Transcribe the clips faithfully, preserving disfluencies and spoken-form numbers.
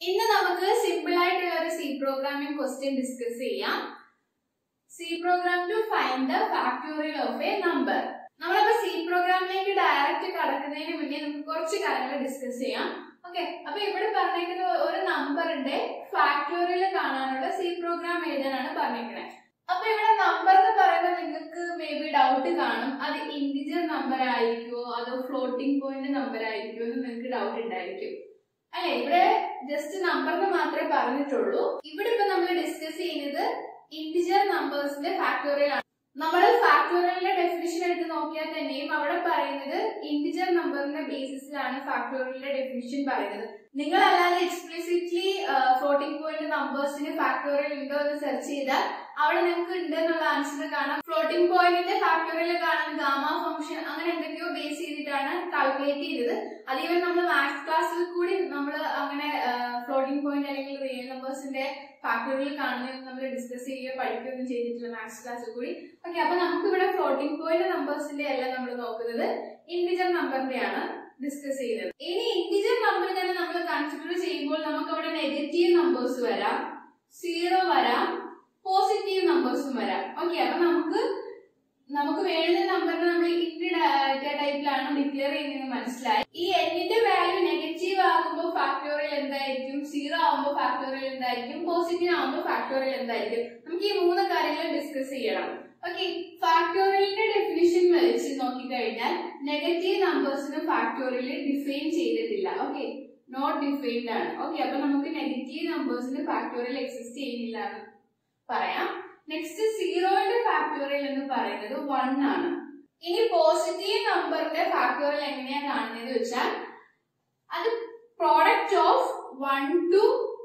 ഇന്ന് നമുക്ക് സിമ്പിൾ ആയിട്ടുള്ള ഒരു സി പ്രോഗ്രാമിംഗ് ക്വസ്റ്റ്യൻ ഡിസ്കസ് ചെയ്യാം. C program to find the factorial of a number. നമ്മളപ്പോ സി പ്രോഗ്രാമിലേക്ക് ഡയറക്റ്റ് കടക്കുന്നതിന് മുന്നേ നമുക്ക് കുറച്ച് കാര്യങ്ങൾ ഡിസ്കസ് ചെയ്യാം. ഓക്കെ, അപ്പൊ ഇവിടെ പറഞ്ഞേക്കുന്ന ഒരു നമ്പറിന്റെ ഫാക്ടോറിയൽ കാണാനുള്ള സി പ്രോഗ്രാം എഴുതാനാണ് പറഞ്ഞേക്കുന്നത്. അപ്പൊ ഇവിടെ നമ്പർ എന്ന് പറയുമ്പോൾ നിങ്ങൾക്ക് മേ ബി ഡൗട്ട് കാണും, അത് ഇന്റിജർ നമ്പർ ആയിരിക്കുമോ അതോ ഫ്ലോട്ടിംഗ് പോയിന്റ് നമ്പർ ആയിരിക്കുമോ എന്ന് നിങ്ങൾക്ക് ഡൗട്ട് ഉണ്ടായിരിക്കും അല്ലെ. ഇവിടെ ജസ്റ്റ് നമ്പറിന് മാത്രമേ പറഞ്ഞിട്ടുള്ളൂ. ഇവിടെ ഇപ്പൊ നമ്മൾ ഡിസ്കസ് ചെയ്യുന്നത് ഇന്റിജർ നമ്പേഴ്സിന്റെ ഫാക്ടോറിയൽ ആണ്. നമ്മൾ ഫാക്ടോറിയലിന്റെ ഡെഫിനിഷൻ എടുത്ത് നോക്കിയാൽ തന്നെയും അവിടെ പറയുന്നത് ഇന്റിജർ നമ്പറിന്റെ ബേസിസിലാണ് ഫാക്ടോറിയലിന്റെ ഡെഫിനിഷൻ പറയുന്നത്. നിങ്ങൾ അല്ലാതെ എക്സ്പ്ലിസിറ്റ്ലി ഫ്ലോട്ടിംഗ് പോയിന്റ് നമ്പേഴ്സിന് ഫാക്ടോറിയൽ ഉണ്ടോ എന്ന് സെർച്ച് ചെയ്താൽ അവിടെ നിങ്ങൾക്ക് ഉണ്ട് എന്നുള്ള ആൻസർ കാണാം. ഫ്ലോട്ടിംഗ് പോയിന്റിന്റെ ഫാക്ടോറിയൽ കാണാൻ ഗാമ ഫംഗ്ഷൻ അങ്ങനെ എന്തൊക്കെയോ ബേസ് ചെയ്തിട്ടാണ് കാൽക്കുലേറ്റ് ചെയ്തത്. അത് ഈവൻ നമ്മൾ മാത്സ് ക്ലാസ്സിൽ കൂടി നമ്മൾ അങ്ങനെ ഫ്ലോട്ടിംഗ് പോയിന്റ് അല്ലെങ്കിൽ റിയൽ നമ്പേഴ്സിന്റെ ഫാക്ടോറിയൽ കാണുന്നത് നമ്മൾ ഡിസ്കസ് ചെയ്യുകയോ പഠിക്കുകയൊന്നും ചെയ്തിട്ടില്ല മാത്സ് ക്ലാസ്സിൽ കൂടി. ഓക്കെ, അപ്പൊ നമുക്ക് ഇവിടെ ഫ്ലോട്ടിംഗ് പോയിന്റ് നമ്പേഴ്സിന്റെ അല്ല നമ്മൾ നോക്കുന്നത്, ഇന്റിജർ നമ്പറിന്റെ ആണ് ഡിസ്കസ് ചെയ്യുന്നത്. ഇനി ഇന്റിജർ നമ്പർ തന്നെ നമ്മൾ കൺസിഡർ ചെയ്യുമ്പോൾ നമുക്ക് അവിടെ നെഗറ്റീവ് നമ്പേഴ്സ് വരാം, സീറോ വരാം, പോസിറ്റീവ് നമ്പേഴ്സും വരാം. ഓക്കെ, അപ്പൊ നമുക്ക് നമുക്ക് വേണ്ട നമ്പറിനെ നമ്മൾ ഇന്റി ഡാറ്റ ടൈപ്പിലാണ് ഡിക്ലെയർ ചെയ്യുന്നത് മനസ്സിലായി. ഈ എന്നിന്റെ വാല്യൂ നെഗറ്റീവ് ആകുമ്പോൾ ഫാക്ടോറിയൽ എന്തായിരിക്കും, സീറോ ആകുമ്പോൾ ഫാക്ടോറിയൽ എന്തായിരിക്കും, പോസിറ്റീവ് ആകുമ്പോൾ ഫാക്ടോറിയൽ എന്തായിരിക്കും, നമുക്ക് ഈ മൂന്ന് കാര്യങ്ങൾ ഡിസ്കസ് ചെയ്യണം. ഓക്കെ, ഫാക്ടോറിയലിന്റെ ഡെഫിനിഷൻ വെച്ച് നോക്കിക്കഴിഞ്ഞാൽ നെഗറ്റീവ് നമ്പേഴ്സിന് ഫാക്ടോറിയൽ ഡിഫൈൻ ചെയ്തിട്ടില്ല. ഓക്കെ, നോട്ട് ഡിഫൈൻഡ് ആണ്. ഓക്കെ, അപ്പൊ നമുക്ക് നെഗറ്റീവ് നമ്പേഴ്സിന് ഫാക്ടോറിയൽ എക്സിസ്റ്റ് ചെയ്യുന്നില്ല എന്ന് പറയാം. നെക്സ്റ്റ് സീറോയുടെ ഫാക്ടോറിയൽ എന്ന് പറയുന്നത് വൺ ആണ്. ഇനി പോസിറ്റീവ് നമ്പറിന്റെ ഫാക്ടോറിയൽ എങ്ങനെയാ കാണുന്നത് വെച്ചാൽ അത് product of one to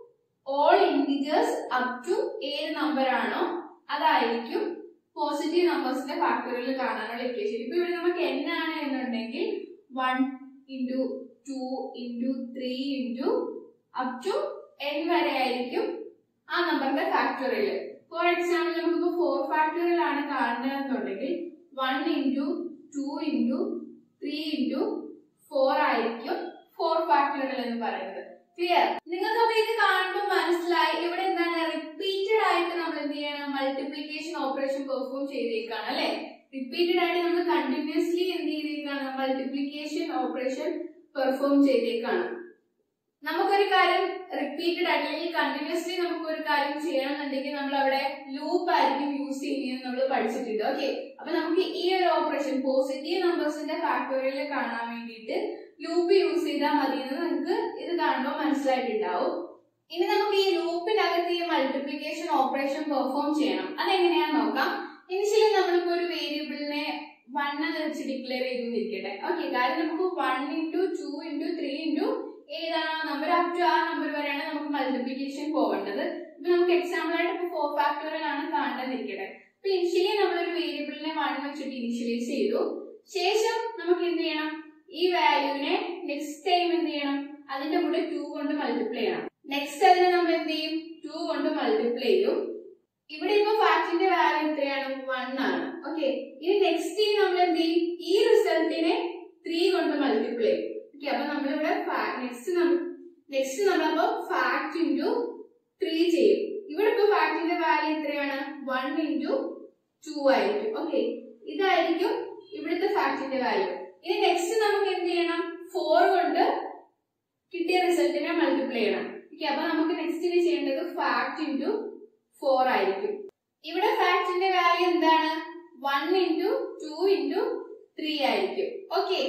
all integers up to ഏത് നമ്പർ ആണോ അതായിരിക്കും പോസിറ്റീവ് നമ്പേഴ്സിന്റെ ഫാക്ടോറിയൽ കാണാനുള്ള ഇക്വേഷൻ. ഇപ്പൊ ഇവിടെ നമുക്ക് n ആണ് എന്നുണ്ടെങ്കിൽ one into two into three into up to n വരെ ആയിരിക്കും ആ നമ്പറിന്റെ ഫാക്ടോറിയൽ. ഫോർ എക്സാമ്പിൾ നമുക്കിപ്പോ ഫോർ ഫാക്ടോറിയൽ ആണ് കാണുന്നതെന്നുണ്ടെങ്കിൽ one into two into three into four ആയിരിക്കും ഫോർ ഫാക്ടോറിയൽ എന്ന് പറയുന്നത്. ക്ലിയർ? നിങ്ങൾക്ക് അപ്പൊ ഇത് കാണുമ്പോൾ മനസ്സിലായി ഇവിടെ എന്താണ് റിപ്പീറ്റഡ് ആയിട്ട് നമ്മൾ എന്ത് ചെയ്യണം, മൾട്ടിപ്ലിക്കേഷൻ ഓപ്പറേഷൻ പെർഫോം ചെയ്തേക്കാണ് അല്ലെ. റിപ്പീറ്റഡ് ആയിട്ട് നമ്മൾ കണ്ടിന്യൂസ്ലി എന്ത് ചെയ്തേക്കാണ്, മൾട്ടിപ്ലിക്കേഷൻ ഓപ്പറേഷൻ പെർഫോം ചെയ്തേക്കാണ്. നമുക്കൊരു കാര്യം റിപ്പീറ്റഡ് ആയിട്ട് അല്ലെങ്കിൽ കണ്ടിന്യൂസ്ലി നമുക്കൊരു കാര്യം ചെയ്യണമെന്നുണ്ടെങ്കിൽ നമ്മൾ അവിടെ ലൂപ്പ് ആയിരിക്കും യൂസ് ചെയ്യുന്നത് നമ്മൾ പഠിച്ചിട്ടുണ്ട്. ഓക്കെ, അപ്പൊ നമുക്ക് ഈ ഒരു ഓപ്പറേഷൻ പോസിറ്റീവ് നമ്പേഴ്സിന്റെ ഫാക്ടോറിയൽ കാണാൻ വേണ്ടിയിട്ട് ലൂപ്പ് യൂസ് ചെയ്താൽ മതി എന്ന് നിങ്ങൾക്ക് ഇത് കാണുമ്പോൾ മനസ്സിലായിട്ടുണ്ടാവും. ഇനി നമുക്ക് ഈ ലൂപ്പിനകത്ത് ഈ മൾട്ടിപ്ലിക്കേഷൻ ഓപ്പറേഷൻ പെർഫോം ചെയ്യണം. അതെങ്ങനെയാന്ന് നോക്കാം. ഇനിഷ്യലി നമ്മളിപ്പോ ഒരു വേരിയബിളിനെ വൺ എന്ന് വെച്ച് ഡിക്ലെയർ ചെയ്തിരിക്കട്ടെ. ഓക്കെ, കാര്യം നമുക്ക് one into two into three into ഏതാണോ നമ്പർ അപ് ടു ആ നമ്പർ വരെയാണ് നമുക്ക് മൾട്ടിപ്ലിക്കേഷൻ പോവേണ്ടത്. ഇപ്പൊ നമുക്ക് എക്സാമ്പിൾ ആയിട്ട് ഇപ്പൊ ഫോർ ഫാക്ടോറിയൽ ആണ് കാണേണ്ടിരിക്കട്ടെ. അപ്പൊ ഇനിഷ്യലി നമ്മളൊരു വേരിയബിളിനെ വൺ വെച്ചിട്ട് ഇനിഷ്യലൈസ് ചെയ്തു. ശേഷം നമുക്ക് എന്ത് ചെയ്യണം, ഈ വാല്യൂവിനെ നെക്സ്റ്റ് ടൈം എന്ത് ചെയ്യണം, അതിന്റെ കൂടെ ടു കൊണ്ട് മൾട്ടിപ്ലൈ ചെയ്യണം. നെക്സ്റ്റ് അതിനെ നമ്മൾ എന്ത് ചെയ്യും, ടു കൊണ്ട് മൾട്ടിപ്ലൈ ചെയ്യും. ഇവിടെ ഇപ്പൊ ഫാക്ടിന്റെ വാല്യൂ എത്രയാണ്, വൺ ആണ്. ഓക്കെ, ഇനി നെക്സ്റ്റ് നമ്മൾ എന്ത് ചെയ്യും, ഈ റിസൾട്ടിനെ ത്രീ കൊണ്ട് മൾട്ടിപ്ലൈ ചെയ്യും. അപ്പൊ നമ്മളിവിടെ നെക്സ്റ്റ് നെക്സ്റ്റ് നമ്മളപ്പോ ഫാക്ട് ഇൻറ്റു ത്രീ ചെയ്യും. ഇവിടെ ഇപ്പൊ ഫാക്ടിന്റെ വാല്യൂ എത്രയാണ്, വൺ ഇൻറ്റു ടു ആയിരിക്കും. ഓക്കെ, ഇതായിരിക്കും ഇവിടുത്തെ ഫാക്ടിന്റെ വാല്യൂ. ഇനി നെക്സ്റ്റ് നമുക്ക് എന്ത് ചെയ്യണം, ഫോർ കൊണ്ട് കിട്ടിയ റിസൾട്ടിനെ മൾട്ടിപ്ലൈ ചെയ്യണം. ഓക്കെ, അപ്പൊ നമുക്ക് നെക്സ്റ്റ് ചെയ്യേണ്ടത് ഫാക്ട് ഇൻറ്റു ഫോർ ആയിരിക്കും. ഇവിടെ ഫാക്ടിന്റെ വാല്യൂ എന്താണ്, one into two into three ആയിരിക്കും. ഓക്കെ,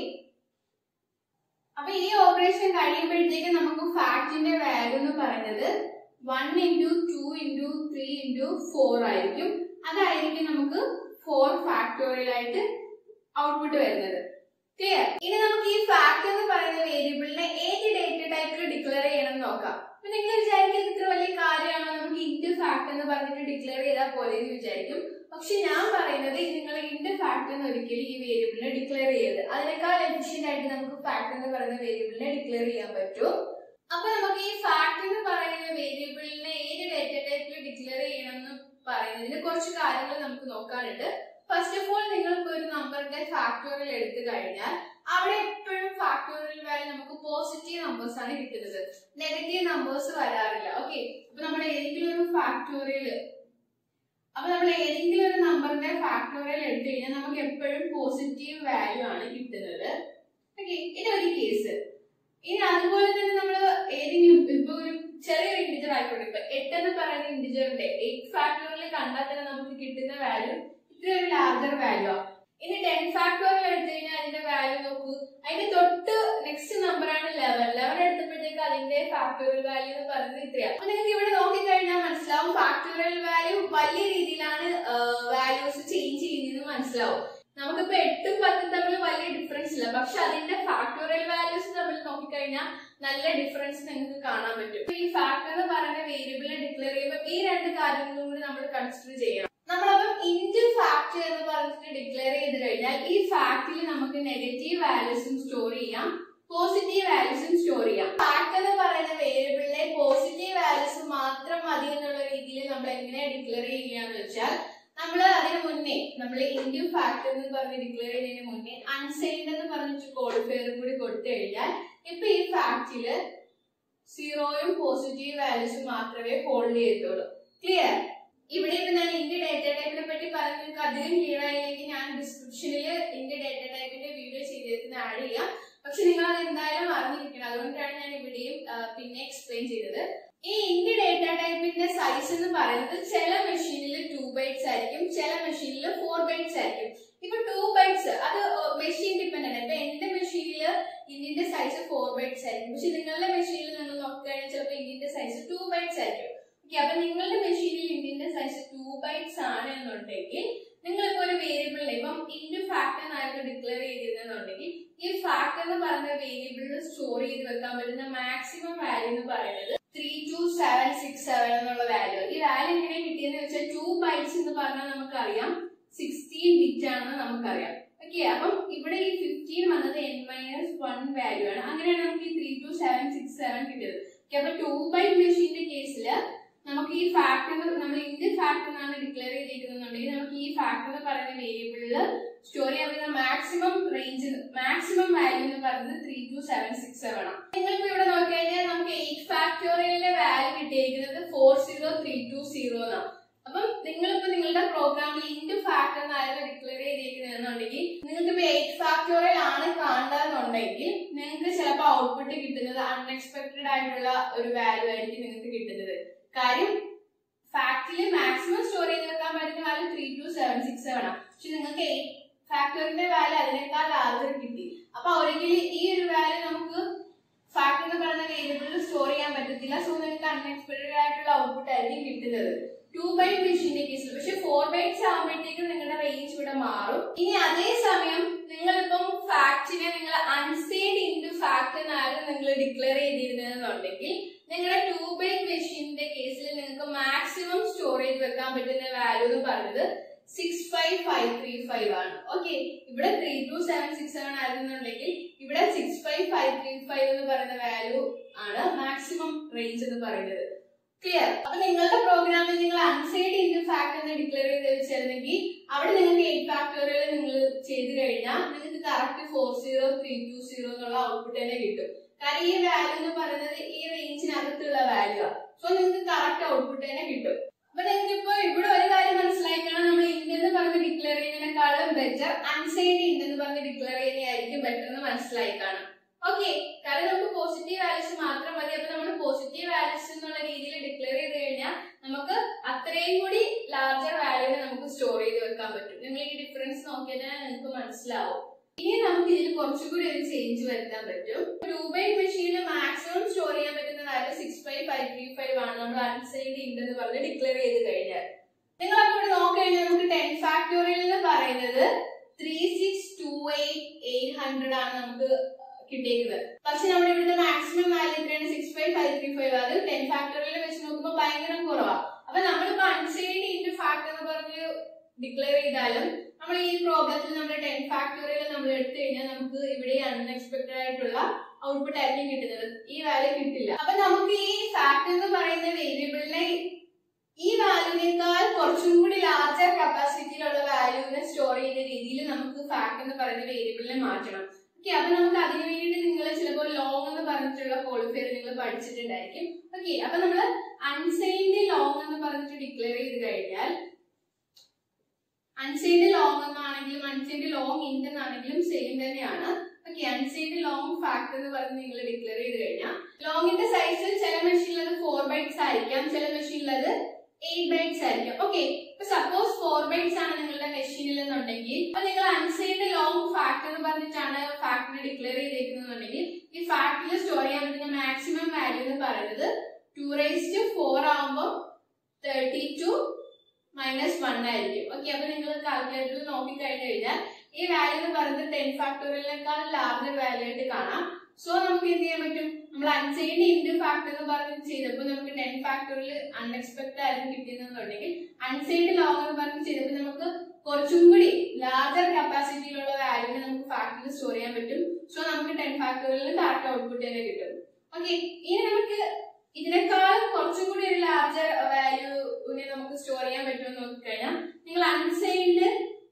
അപ്പൊ ഈ ഓപ്പറേഷൻ കഴിയുമ്പോഴത്തേക്ക് നമുക്ക് ഫാക്ടിന്റെ വാല്യൂ എന്ന് പറയുന്നത് one into two into three into four ആയിരിക്കും. അതായിരിക്കും നമുക്ക് ഫോർ ഫാക്ടോറിയൽ ആയിട്ട് ഔട്ട്പുട്ട് വരുന്നത്. ക്ലിയർ? ഇനി നമുക്ക് ഈ ഫാക്ട് എന്ന് പറയുന്ന വേരിയബിളിനെ ഏത് ഡേറ്റ ടൈപ്പിൽ ഡിക്ലെയർ ചെയ്യണം എന്ന് നോക്കാം. അപ്പൊ നിങ്ങൾ വിചാരിക്കും ഇത്ര വലിയ കാര്യമാണോ, നമുക്ക് ഇൻറ്റു ഫാക്ട് എന്ന് പറഞ്ഞിട്ട് ഡിക്ലെയർ ചെയ്താൽ പോലെ എന്ന് വിചാരിക്കും. പക്ഷെ ഞാൻ പറയുന്നത് നിങ്ങൾ ഇൻറ്റു ഫാക്ട് എന്ന് ഒരിക്കലും ഈ വേരിയബിളിനെ ഡിക്ലെയർ ചെയ്യരുത്. അതിനേക്കാൾ എഫിഷ്യന്റ് ആയിട്ട് നമുക്ക് ഫാക്ട് എന്ന് പറയുന്ന വേരിയബിളിനെ ഡിക്ലെയർ ചെയ്യാൻ പറ്റും. അപ്പൊ നമുക്ക് ഈ ഫാക്ട് എന്ന് പറയുന്ന വേരിയബിളിനെ ഏത് ഡേറ്റ ടൈപ്പിൽ ഡിക്ലെയർ ചെയ്യണം എന്ന് പറയുന്നതിന് കുറച്ച് കാര്യങ്ങൾ നമുക്ക് നോക്കാനുണ്ട്. ഫസ്റ്റ് ഓഫ് ഓൾ നിങ്ങൾക്ക് ഒരു നമ്പറിന്റെ ഫാക്ടോറിയൽ എടുത്തു കഴിഞ്ഞാൽ അവിടെ എപ്പോഴും ഫാക്ടോറിയൽ വാല്യൂ നമുക്ക് പോസിറ്റീവ് നമ്പേഴ്സ് ആണ് കിട്ടുന്നത്, നെഗറ്റീവ് നമ്പേഴ്സ് വരാറില്ല. ഓക്കെ, അപ്പൊ നമ്മൾ ഏതെങ്കിലും ഒരു ഫാക്ടോറിയൽ അപ്പൊ നമ്മൾ ഏതെങ്കിലും ഒരു നമ്പറിന്റെ ഫാക്ടോറിയൽ എടുത്തു കഴിഞ്ഞാൽ നമുക്ക് എപ്പോഴും പോസിറ്റീവ് വാല്യൂ ആണ് കിട്ടുന്നത്. ഓക്കെ, ഇതൊരു കേസ്. ഇനി അതുപോലെ തന്നെ നമ്മൾ ഏതെങ്കിലും ഇപ്പൊ ഒരു ചെറിയൊരു ഇന്റിജർ ആയിക്കോട്ടെ, ഇപ്പൊ എട്ട് എന്ന് പറയുന്ന ഇന്റിജറിന്റെ എയ്റ്റ് ഫാക്ടോറിയൽ കണ്ടാൽ തന്നെ നമുക്ക് കിട്ടുന്ന വാല്യൂ ഇത്രയൊരു ലാർജർ വാല്യൂ ആണ്. ഇനി ടെൻ ഫാക്ടോറിയൽ എടുത്തു കഴിഞ്ഞാൽ അതിന്റെ വാല്യൂ നോക്കൂ, അതിന്റെ തൊട്ട് നെക്സ്റ്റ് നമ്പർ ആണ് ലെവൻ. ലെവൻ എടുത്തപ്പോഴത്തേക്ക് അതിന്റെ ഫാക്ടോറിയൽ വാല്യൂ എന്ന് പറയുന്നത് ഇത്രയാണ്. അപ്പൊ നിങ്ങൾക്ക് ഇവിടെ നോക്കിക്കഴിഞ്ഞാൽ മനസ്സിലാവും ഫാക്ടോറിയൽ വാല്യൂ വലിയ രീതിയിലാണ് വാല്യൂസ് ചേഞ്ച് ചെയ്യുന്നത് മനസ്സിലാവും. നമുക്കിപ്പോ എട്ടും പത്തും തമ്മിൽ വലിയ ഡിഫറൻസ് ഇല്ല, പക്ഷെ അതിന്റെ ഫാക്ടോറിയൽ വാല്യൂസ് തമ്മിൽ നോക്കിക്കഴിഞ്ഞാൽ നല്ല ഡിഫറൻസ് നിങ്ങൾക്ക് കാണാൻ പറ്റും. ഈ ഫാക്ടർ എന്ന് പറയുന്ന വേരിയബിളിനെ ഡിക്ലെയർ ചെയ്യുമ്പോൾ ഈ രണ്ട് കാര്യങ്ങളും കൂടി നമ്മൾ കൺസിഡർ ചെയ്യണം. നമ്മളപ്പം ഇൻറ്റു ഫാക്ട് എന്ന് പറഞ്ഞിട്ട് ഡിക്ലെയർ ചെയ്ത് കഴിഞ്ഞാൽ ഈ ഫാക്ടിൽ നമുക്ക് നെഗറ്റീവ് വാല്യൂസും സ്റ്റോർ ചെയ്യാം, പോസിറ്റീവ് വാല്യൂസും സ്റ്റോർ ചെയ്യാം. ഫാക്ട് എന്ന് പറയുന്ന വേരിയബിളിലെ പോസിറ്റീവ് വാല്യൂസ് മാത്രം മതി എന്നുള്ള രീതിയിൽ നമ്മൾ എങ്ങനെ ഡിക്ലെയർ ചെയ്യുകയെന്ന് വെച്ചാൽ നമ്മൾ അതിന് മുന്നേ നമ്മൾ ഇൻറ്റു ഫാക്ട് എന്ന് പറഞ്ഞ് ഡിക്ലെയർ ചെയ്യുന്നതിന് മുന്നേ അൺസൈൻഡ് എന്ന് പറഞ്ഞിട്ട് കോഡിഫയറും കൂടി കൊടുത്തു കഴിഞ്ഞാൽ ഇപ്പൊ ഈ ഫാക്ടില് സീറോയും പോസിറ്റീവ് വാല്യൂസും മാത്രമേ ഹോൾഡ് ചെയ്യത്തുള്ളൂ. ക്ലിയർ? ഇവിടെ ഇപ്പൊ ഞാൻ ഇന്ത്യ ഡേറ്റ ടൈപ്പിനെ പറ്റി പറഞ്ഞ് നിങ്ങൾക്ക് അധികം ക്ലിയർ ആയില്ലെങ്കിൽ ഞാൻ ഡിസ്ക്രിപ്ഷനിൽ ഇന്ത്യ ഡേറ്റ ടൈപ്പിന്റെ വീഡിയോ ചെയ്തേക്കുന്ന ആഡ് ചെയ്യാം. പക്ഷെ നിങ്ങൾ അത് എന്തായാലും അറിഞ്ഞിരിക്കണം, അതുകൊണ്ടാണ് ഞാൻ ഇവിടെയും പിന്നെ എക്സ്പ്ലെയിൻ ചെയ്തത്. ഈ ഇന്ത്യ ഡേറ്റ ടൈപ്പിന്റെ സൈസ് എന്ന് പറയുന്നത് ചില മെഷീനിൽ ടു ബൈറ്റ്സ് ആയിരിക്കും, ചില മെഷീനിൽ ഫോർ ബൈറ്റ്സ് ആയിരിക്കും. ഇപ്പൊ ടു ബൈറ്റ്സ് അത് മെഷീൻ ഡിപ്പെൻഡന്റ്. ഇപ്പൊ എന്റെ മെഷീനിൽ ഇന്ത്യന്റെ സൈസ് ഫോർ ബൈറ്റ്സ് ആയിരിക്കും, പക്ഷെ നിങ്ങളുടെ മെഷീനിൽ നിങ്ങൾ നോക്കുകയാണെങ്കിൽ ചിലപ്പോൾ ഇന്ത്യന്റെ സൈസ് ടു ബൈറ്റ്സ് ആയിരിക്കും. അപ്പൊ നിങ്ങളുടെ മെഷീനിൽ ഇന്ത്യന്റെ സൈസ് ടു ബൈറ്റ്സ് ആണ് എന്നുണ്ടെങ്കിൽ നിങ്ങളിപ്പോ ഒരു വേരിയബിളിൽ ഇപ്പം ഇൻറ്റു ഫാക്ട് എന്നായിരുന്നു ഡിക്ലെയർ ചെയ്തിരുന്നുണ്ടെങ്കിൽ ഈ ഫാക്ട് എന്ന് പറയുന്ന വേരിയബിളിൽ സ്റ്റോർ ചെയ്ത് വെക്കാൻ പറ്റുന്ന മാക്സിമം വാല്യൂ എന്ന് പറയുന്നത് three two seven six seven എന്നുള്ള വാല്യൂ. ഈ വാല്യൂ എങ്ങനെ കിട്ടിയെന്ന് വെച്ചാൽ ടു ബൈറ്റ്സ് എന്ന് പറഞ്ഞാൽ നമുക്കറിയാം സിക്സ്റ്റീൻ ബിറ്റ് ആണെന്ന് നമുക്കറിയാം. ഓക്കെ, അപ്പം ഇവിടെ ഈ ഫിഫ്റ്റീൻ വന്നത് എൻ മൈനസ് വൺ വാല്യൂ ആണ്. അങ്ങനെയാണ് നമുക്ക് ഈ three two seven six seven കിട്ടിയത്. ഓക്കെ, അപ്പൊ ടു ബൈറ്റ് മെഷീന്റെ കേസില് നമുക്ക് ഈ ഫാക്ട് നമ്മൾ ഇന്ത്യ ഫാക്ട് എന്നാണ് ഡിക്ലെയർ ചെയ്തിരിക്കുന്നുണ്ടെങ്കിൽ നമുക്ക് ഈ ഫാക്ട് എന്ന് പറയുന്ന വേരിയബിളില് സ്റ്റോർ ചെയ്യാൻ പറ്റുന്ന മാക്സിമം റേഞ്ച് മാക്സിമം വാല്യൂ എന്ന് പറയുന്നത് three two seven six seven ആണ്. നിങ്ങൾക്ക് ഇവിടെ നോക്കി കഴിഞ്ഞാൽ നമുക്ക് എയ്റ്റ് ഫാക്ടോറിയലിന്റെ വാല്യൂ കിട്ടിയിരിക്കുന്നത് four zero three two zero എന്നാണ്. അപ്പം നിങ്ങളിപ്പോ നിങ്ങളുടെ പ്രോഗ്രാമിൽ ഇൻറ്റു ഫാക്ട് എന്നായിരുന്നു ഡിക്ലെയർ ചെയ്തിരിക്കുന്നതെന്നുണ്ടെങ്കിൽ നിങ്ങൾക്ക് ഇപ്പൊ എയ്റ്റ് ഫാക്ടോറിയൽ ആണ് കാണുന്നതെന്നുണ്ടെങ്കിൽ നിങ്ങൾക്ക് ചിലപ്പോൾ ഔട്ട്പുട്ട് കിട്ടുന്നത് അൺഎക്സ്പെക്ടഡ് ആയിട്ടുള്ള ഒരു വാല്യൂ ആയിരിക്കും നിങ്ങൾക്ക് കിട്ടുന്നത്. കാര്യം ഫാക്ടില് മാക്സിമം സ്റ്റോർ ചെയ്ത് വെക്കാൻ പറ്റുന്ന value three two seven six seven ആണ്, പക്ഷെ നിങ്ങൾക്ക് എയ്റ്റ് ഫാക്ടോറിയലിന്റെ വാല്യൂ അതിനേക്കാൾ ലാർജർ കിട്ടി. അപ്പൊ ഒരിക്കലും ഈ ഒരു വാല്യൂ നമുക്ക് ഫാക്ട് എന്ന് പറയുന്ന വേരിയബിളിൽ സ്റ്റോർ ചെയ്യാൻ പറ്റത്തില്ല. സോ നിങ്ങൾക്ക് അൺഎക്സ്പെക്ടഡ് ആയിട്ടുള്ള ഔട്ട്പുട്ട് ആയിരിക്കും കിട്ടുന്നത് ടു ബൈറ്റ് മെഷീന്റെ കേസിൽ. പക്ഷെ ഫോർ ബൈറ്റ്സ് ആകുമ്പോഴത്തേക്കും നിങ്ങളുടെ റേഞ്ച് ഇവിടെ മാറും. ഇനി അതേസമയം നിങ്ങളിപ്പം ഫാക്ടിനെ നിങ്ങൾ അൺസൈൻഡ് ഇൻറ്റു ഫാക്ട് എന്നായിരുന്നു നിങ്ങൾ ഡിക്ലെയർ ചെയ്തിരുന്നതെന്നുണ്ടെങ്കിൽ നിങ്ങളുടെ ടു ബൈറ്റ് മെഷീന്റെ കേസിൽ നിങ്ങൾക്ക് മാക്സിമം സ്റ്റോർ ചെയ്ത് വെക്കാൻ പറ്റുന്ന വാല്യൂ എന്ന് പറയുന്നത് six five five three five ആണ്. ഓക്കെ, ഇവിടെ three two seven six seven ആയിരുന്നുണ്ടെങ്കിൽ ഇവിടെ six five five three five എന്ന് പറയുന്ന വാല്യൂ ആണ് മാക്സിമം റേഞ്ച് എന്ന് പറയുന്നത്. ക്ലിയർ? അപ്പൊ നിങ്ങളുടെ പ്രോഗ്രാമിൽ നിങ്ങൾ അൺസൈൻഡ് ഇൻറ്റു ഫാക്ട് എന്ന് ഡിക്ലെയർ ചെയ്ത് വെച്ചിരുന്നെങ്കിൽ അവിടെ നിങ്ങൾക്ക് എയ്റ്റ് ഫാക്ടോറിയൽ നിങ്ങൾ ചെയ്ത് കഴിഞ്ഞാൽ നിങ്ങൾക്ക് correct four zero three two zero എന്നുള്ള ഔട്ട്പുട്ട് തന്നെ കിട്ടും. കാരണം ഈ വാല്യൂ എന്ന് പറയുന്നത് ഈ റേഞ്ചിനകത്തുള്ള വാല്യൂ ആണ്. സോ നിങ്ങൾക്ക് കറക്റ്റ് ഔട്ട്പുട്ട് തന്നെ കിട്ടും. അപ്പൊ നിങ്ങൾക്ക് ഇപ്പൊ ഇവിടെ ഒരു കാര്യം മനസ്സിലാക്കണം, നമ്മൾ ഇൻഡ് എന്ന് പറഞ്ഞ് ഡിക്ലെയർ ചെയ്യുന്നതിനേക്കാളും ബെറ്റർ അൺസൈൻഡ് ഇൻഡ് എന്ന് പറഞ്ഞ് ഡിക്ലെയർ ചെയ്യുന്നതായിരിക്കും ബെറ്റർ എന്ന് മനസ്സിലായി കാണാം. ഓക്കെ, കാരണം നമുക്ക് പോസിറ്റീവ് വാല്യൂസ് മാത്രം മതി. അപ്പൊ നമ്മൾ പോസിറ്റീവ് വാല്യൂസ് എന്നുള്ള രീതിയിൽ ഡിക്ലെയർ ചെയ്ത് കഴിഞ്ഞാൽ നമുക്ക് അത്രയും കൂടി ലാർജർ വാല്യൂനെ നമുക്ക് സ്റ്റോർ ചെയ്ത് വെക്കാൻ പറ്റും. നിങ്ങൾ ഈ ഡിഫറൻസ് നോക്കിയാൽ നിങ്ങൾക്ക് മനസ്സിലാവും. ഇനി നമുക്ക് ഇതിൽ കുറച്ചുകൂടി ഒരു ചേഞ്ച് വരുത്താൻ പറ്റും. ടു ബൈറ്റ് മെഷീനിൽ മാക്സിമം സ്റ്റോർ ചെയ്യാൻ പറ്റുന്ന value six five five three five ആണ് നമ്മൾ അൺസൈൻഡ് ഇൻഡ് എന്ന് പറഞ്ഞ് ഡിക്ലെയർ ചെയ്ത് കഴിഞ്ഞാൽ. നിങ്ങൾ അപ്പോൾ ഇവിടെ നോക്കിക്കഴിഞ്ഞാൽ നമുക്ക് ടെൻ ഫാക്ടോറിയൽ എന്ന് പറയുന്നത് three six two eight eight hundred ആണ് നമുക്ക് കിട്ടിയിരിക്കുന്നത്. പക്ഷെ നമ്മുടെ ഇവിടുത്തെ മാക്സിമം വാല്യൂ എത്രയാണ്? Six five five three five. അത് ടെൻ ഫാക്ടോറിയൽ വെച്ച് നോക്കുമ്പോൾ ഭയങ്കര കുറവാണ്. അപ്പൊ നമ്മളിപ്പോ അൺസൈൻഡ് ഇൻറ്റു ഫാക്ട് എന്ന് പറഞ്ഞ് ഡിക്ലെയർ ചെയ്താലും നമ്മൾ ഈ പ്രോബ്ലത്തിൽ നമ്മുടെ ടെൻ ഫാക്ടോറിയൽ നമ്മൾ എടുത്തു കഴിഞ്ഞാൽ നമുക്ക് ഇവിടെ അൺഎക്സ്പെക്ടഡ് ആയിട്ടുള്ള ഔട്ട്പുട്ട് ആയിരിക്കും കിട്ടുന്നത്, ഈ വാല്യൂ കിട്ടില്ല. അപ്പൊ നമുക്ക് ഈ ഫാക്ട് എന്ന് പറയുന്ന വേരിയബിളിനെ ഈ വാല്യൂവിനേക്കാൾ കുറച്ചും കൂടി ലാർജർ കപ്പാസിറ്റിയിലുള്ള വാല്യൂവിനെ സ്റ്റോർ രീതിയിൽ നമുക്ക് ഫാക്ട് എന്ന് പറയുന്ന വേരിയബിളിനെ മാറ്റണം. ഓക്കെ, അപ്പൊ നമുക്ക് അതിന് വേണ്ടിയിട്ട് നിങ്ങൾ ചിലപ്പോൾ ലോങ് എന്ന് പറഞ്ഞിട്ടുള്ള ക്വാളിഫയർ നിങ്ങൾ പഠിച്ചിട്ടുണ്ടായിരിക്കും. ഓക്കെ, അപ്പൊ നമ്മൾ അൺസൈൻഡ് ലോങ് എന്ന് പറഞ്ഞിട്ട് ഡിക്ലെയർ ചെയ്ത് കഴിഞ്ഞാൽ അൺസൈൻഡ് ലോങ് എന്നാണെങ്കിലും അൺസൈൻഡ് ലോങ് ഇന്റ് എന്നാണെങ്കിലും സെയിം തന്നെയാണ്. ഓക്കെ, അൺസൈൻഡ് ലോങ് ഫാക്ട് എന്ന് പറഞ്ഞ് നിങ്ങൾ ഡിക്ലെയർ ചെയ്ത് കഴിഞ്ഞാൽ ലോങ്ങിന്റെ സൈസ് ചില മെഷീനിൽ അത് ഫോർ ബൈറ്റ്സ് ആയിരിക്കാം, ചില മെഷീനിൽ അത് എയ്റ്റ് ബൈറ്റ്സ് ആയിരിക്കും. ഓക്കെ, ഇപ്പൊ സപ്പോസ് ഫോർ ബൈറ്റ്സ് ആണ് നിങ്ങളുടെ മെഷീനിൽ എന്നുണ്ടെങ്കിൽ അപ്പൊ നിങ്ങൾ അൺസൈൻഡ് ലോങ് ഫാക്ട് എന്ന് പറഞ്ഞിട്ടാണ് ഫാക്ടിനെ ഡിക്ലെയർ ചെയ്തേക്കുന്നുണ്ടെങ്കിൽ ഈ ഫാക്ടിൽ സ്റ്റോർ ചെയ്യാൻ പറ്റുന്ന മാക്സിമം വാല്യൂ എന്ന് പറയുന്നത് ടു റേസ് ടു ഫോർ ആകുമ്പോൾ തേർട്ടി ടു മൈനസ് വൺ ആയിരിക്കും. ഓക്കെ, അപ്പൊ നിങ്ങൾ കാൽക്കുലേറ്ററിൽ നോക്കി കഴിഞ്ഞു കഴിഞ്ഞാൽ ഈ വാല്യൂ എന്ന് പറയുന്നത് ടെൻ ഫാക്ടോറിയലിനേക്കാൾ ലാർജർ വാല്യൂ ആയിട്ട് കാണാം. സോ നമുക്ക് എന്ത് ചെയ്യാൻ പറ്റും, നമ്മൾ അൺസൈൻഡ് ഇൻറ്റു ഫാക്ടർ എന്ന് പറഞ്ഞ് ചെയ്തപ്പോൾ നമുക്ക് ടെൻ ഫാക്ടോറിയൽ അൺഎക്സ്പെക്ടഡ് ആയിരുന്നു കിട്ടിയെന്നുണ്ടെങ്കിൽ അൺസൈൻഡ് ലോങ് എന്ന് പറഞ്ഞ് ചെയ്തപ്പോൾ നമുക്ക് കുറച്ചും കൂടി ലാർജർ കപ്പാസിറ്റിയിലുള്ള വാല്യൂവിനെ നമുക്ക് ഫാക്ടറിൽ സ്റ്റോർ ചെയ്യാൻ പറ്റും. സോ നമുക്ക് ടെൻ ഫാക്ടോറിയലിന് കറക്റ്റ് ഔട്ട്പുട്ട് തന്നെ കിട്ടും. ഓക്കെ, ഇനി നമുക്ക് ഇതിനേക്കാൾ കുറച്ചും കൂടി ഒരു ലാർജർ വാല്യൂവിനെ നമുക്ക് സ്റ്റോർ ചെയ്യാൻ പറ്റുമെന്ന് നോക്കിക്കഴിഞ്ഞാൽ നിങ്ങൾ അൺസൈൻഡ്